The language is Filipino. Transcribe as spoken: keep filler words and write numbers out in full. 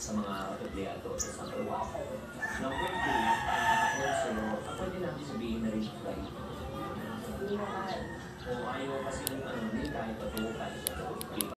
sa mga empleyado sa trabaho. Number two, uh, also, uh, pwede natin sabihin na rin flight. Hindi naman. Kung ayaw kasi yung ano, hindi kahit patukan.